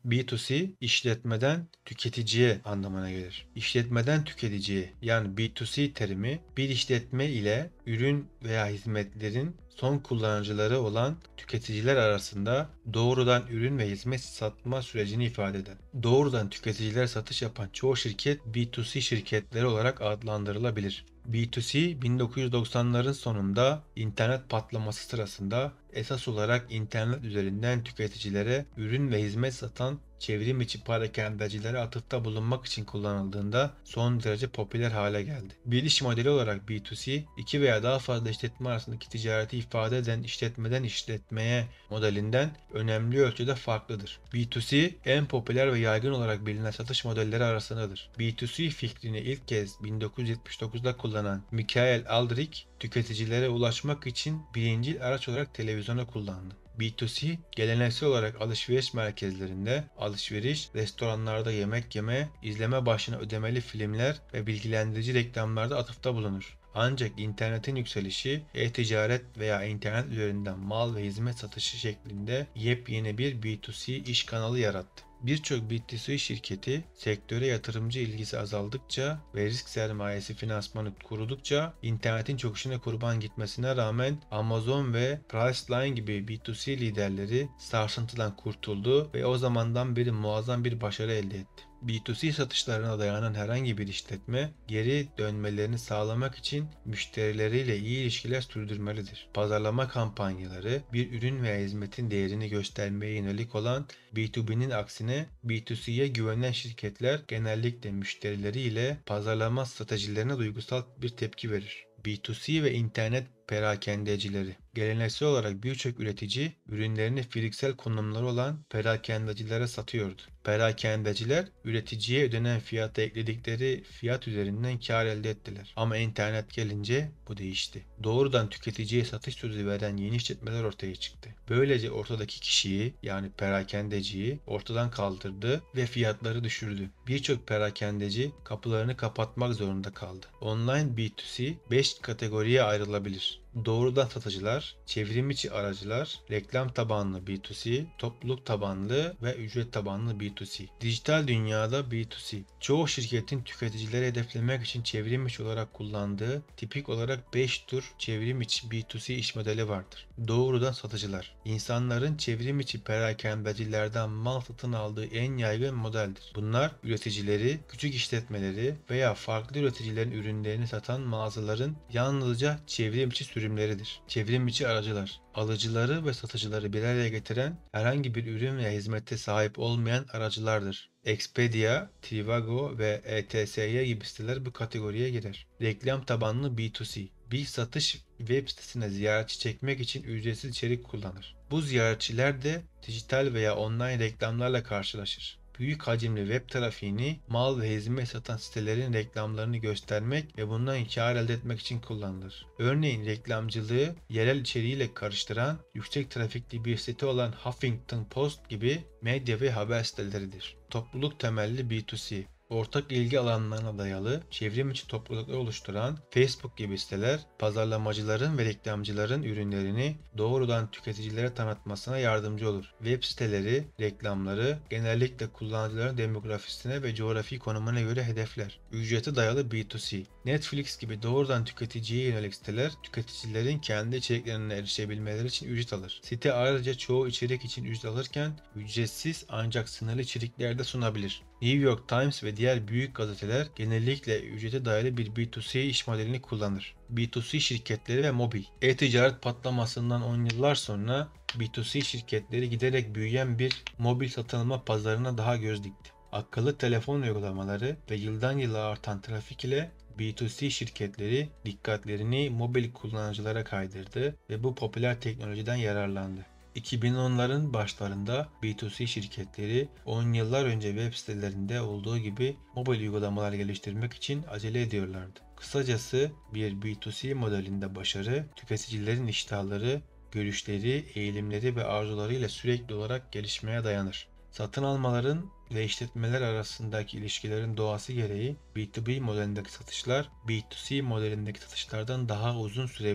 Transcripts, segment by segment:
B2C işletmeden tüketiciye anlamına gelir. İşletmeden tüketiciye yani B2C terimi bir işletme ile ürün veya hizmetlerin son kullanıcıları olan tüketiciler arasında doğrudan ürün ve hizmet satma sürecini ifade eder. Doğrudan tüketicilere satış yapan çoğu şirket B2C şirketleri olarak adlandırılabilir. B2C 1990'ların sonunda internet patlaması sırasında esas olarak internet üzerinden tüketicilere ürün ve hizmet satan çevrim içi perakendecilere atıfta bulunmak için kullanıldığında son derece popüler hale geldi. Bir iş modeli olarak B2C, iki veya daha fazla işletme arasındaki ticareti ifade eden işletmeden işletmeye modelinden önemli ölçüde farklıdır. B2C en popüler ve yaygın olarak bilinen satış modelleri arasındadır. B2C fikrini ilk kez 1979'da kullanan Michael Aldrich, tüketicilere ulaşmak için birincil araç olarak televizyonu kullandı. B2C, geleneksel olarak alışveriş merkezlerinde, alışveriş, restoranlarda yemek yeme, izleme başına ödemeli filmler ve bilgilendirici reklamlarda atıfta bulunur. Ancak internetin yükselişi, e-ticaret veya internet üzerinden mal ve hizmet satışı şeklinde yepyeni bir B2C iş kanalı yarattı. Birçok B2C şirketi sektöre yatırımcı ilgisi azaldıkça ve risk sermayesi finansmanı kurudukça internetin çöküşüne kurban gitmesine rağmen Amazon ve Priceline gibi B2C liderleri sarsıntıdan kurtuldu ve o zamandan beri muazzam bir başarı elde etti. B2C satışlarına dayanan herhangi bir işletme geri dönmelerini sağlamak için müşterileriyle iyi ilişkiler sürdürmelidir. Pazarlama kampanyaları bir ürün veya hizmetin değerini göstermeye yönelik olan B2B'nin aksine B2C'ye güvenen şirketler genellikle müşterileriyle pazarlama stratejilerine duygusal bir tepki verir. B2C ve internet perakendecileri. Geleneksel olarak birçok üretici ürünlerini fiziksel konumları olan perakendecilere satıyordu. Perakendeciler üreticiye ödenen fiyata ekledikleri fiyat üzerinden kar elde ettiler. Ama internet gelince bu değişti. Doğrudan tüketiciye satış sözü veren yeni işletmeler ortaya çıktı. Böylece ortadaki kişiyi yani perakendeciyi ortadan kaldırdı ve fiyatları düşürdü. Birçok perakendeci kapılarını kapatmak zorunda kaldı. Online B2C 5 kategoriye ayrılabilir. Doğrudan satıcılar, çevrim içi aracılar, reklam tabanlı B2C, topluluk tabanlı ve ücret tabanlı B2C. Dijital dünyada B2C, çoğu şirketin tüketicileri hedeflemek için çevrim içi olarak kullandığı tipik olarak 5 tür çevrim içi B2C iş modeli vardır. Doğrudan satıcılar, insanların çevrim içi perakendecilerden mal satın aldığı en yaygın modeldir. Bunlar üreticileri, küçük işletmeleri veya farklı üreticilerin ürünlerini satan mağazaların yalnızca çevrim içi sürümleridir. Çevrim içi aracılar, alıcıları ve satıcıları bir araya getiren herhangi bir ürün veya hizmete sahip olmayan aracılardır. Expedia, Trivago ve ETSY gibi siteler bu kategoriye girer. Reklam tabanlı B2C, bir satış web sitesine ziyaretçi çekmek için ücretsiz içerik kullanır. Bu ziyaretçiler de dijital veya online reklamlarla karşılaşır. Büyük hacimli web trafiğini mal ve hizmet satan sitelerin reklamlarını göstermek ve bundan kar elde etmek için kullanılır. Örneğin reklamcılığı yerel içeriğiyle karıştıran yüksek trafikli bir site olan Huffington Post gibi medya ve haber siteleridir. Topluluk temelli B2C, ortak ilgi alanlarına dayalı çevrim içi topluluklar oluşturan Facebook gibi siteler, pazarlamacıların ve reklamcıların ürünlerini doğrudan tüketicilere tanıtmasına yardımcı olur. Web siteleri, reklamları genellikle kullanıcıların demografisine ve coğrafi konumuna göre hedefler. Ücrete dayalı B2C, Netflix gibi doğrudan tüketiciye yönelik siteler, tüketicilerin kendi içeriklerine erişebilmeleri için ücret alır. Site ayrıca çoğu içerik için ücret alırken ücretsiz ancak sınırlı içerikler de sunabilir. New York Times ve diğer büyük gazeteler genellikle ücrete dayalı bir B2C iş modelini kullanır. B2C şirketleri ve mobil. E-ticaret patlamasından 10 yıllar sonra B2C şirketleri giderek büyüyen bir mobil satın alma pazarına daha göz dikti. Akıllı telefon uygulamaları ve yıldan yıla artan trafik ile B2C şirketleri dikkatlerini mobil kullanıcılara kaydırdı ve bu popüler teknolojiden yararlandı. 2010'ların başlarında B2C şirketleri 10 yıllar önce web sitelerinde olduğu gibi mobil uygulamalar geliştirmek için acele ediyorlardı. Kısacası bir B2C modelinde başarı, tüketicilerin iştahları, görüşleri, eğilimleri ve arzularıyla sürekli olarak gelişmeye dayanır. Satın almaların ve işletmeler arasındaki ilişkilerin doğası gereği B2B modelindeki satışlar B2C modelindeki satışlardan daha uzun sürebilir.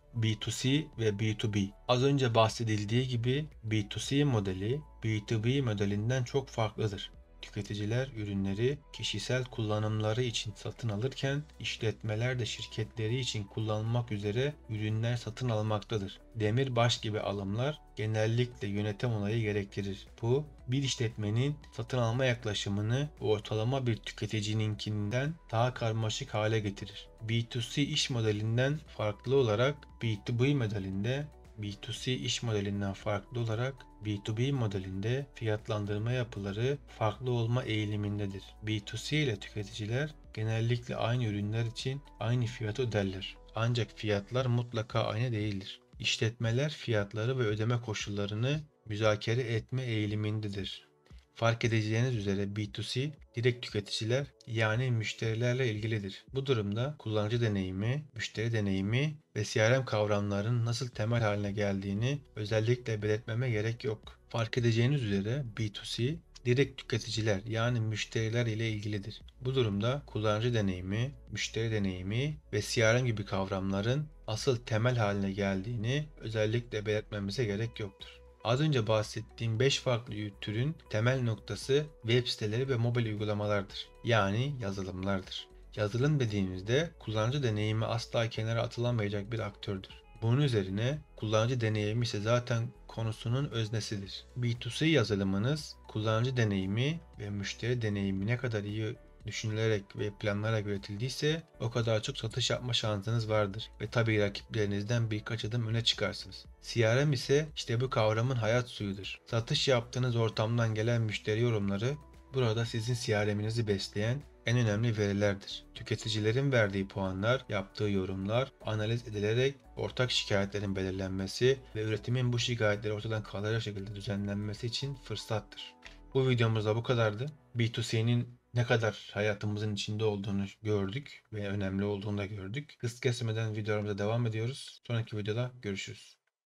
B2C ve B2B. Az önce bahsedildiği gibi B2C modeli B2B modelinden çok farklıdır. Tüketiciler ürünleri kişisel kullanımları için satın alırken işletmeler de şirketleri için kullanmak üzere ürünler satın almaktadır. Demirbaş gibi alımlar genellikle yönetim onayı gerektirir. Bu bir işletmenin satın alma yaklaşımını ortalama bir tüketicininkinden daha karmaşık hale getirir. B2C iş modelinden farklı olarak B2B modelinde B2C iş modelinden farklı olarak B2B modelinde fiyatlandırma yapıları farklı olma eğilimindedir. B2C ile tüketiciler genellikle aynı ürünler için aynı fiyatı öderler. Ancak fiyatlar mutlaka aynı değildir. İşletmeler fiyatları ve ödeme koşullarını müzakere etme eğilimindedir. Fark edeceğiniz üzere B2C direkt tüketiciler yani müşterilerle ilgilidir. Bu durumda kullanıcı deneyimi, müşteri deneyimi ve CRM kavramlarının nasıl temel haline geldiğini özellikle belirtmeme gerek yok. Fark edeceğiniz üzere B2C direkt tüketiciler yani müşteriler ile ilgilidir. Bu durumda kullanıcı deneyimi, müşteri deneyimi ve CRM gibi kavramların asıl temel haline geldiğini özellikle belirtmemize gerek yoktur. Az önce bahsettiğim 5 farklı türün temel noktası web siteleri ve mobil uygulamalardır. Yani yazılımlardır. Yazılım dediğimizde kullanıcı deneyimi asla kenara atılamayacak bir aktördür. Bunun üzerine kullanıcı deneyimi ise zaten konusunun öznesidir. B2C yazılımınız kullanıcı deneyimi ve müşteri deneyimi ne kadar iyi düşünülerek ve planlayarak üretildiyse o kadar çok satış yapma şansınız vardır ve tabii rakiplerinizden birkaç adım öne çıkarsınız. CRM ise işte bu kavramın hayat suyudur. Satış yaptığınız ortamdan gelen müşteri yorumları burada sizin CRM'inizi besleyen en önemli verilerdir. Tüketicilerin verdiği puanlar, yaptığı yorumlar analiz edilerek ortak şikayetlerin belirlenmesi ve üretimin bu şikayetleri ortadan kaldıracak şekilde düzenlenmesi için fırsattır. Bu videomuzda bu kadardı. B2C'nin ne kadar hayatımızın içinde olduğunu gördük ve önemli olduğunu da gördük. Hız kesmeden videolarımıza devam ediyoruz. Sonraki videoda görüşürüz.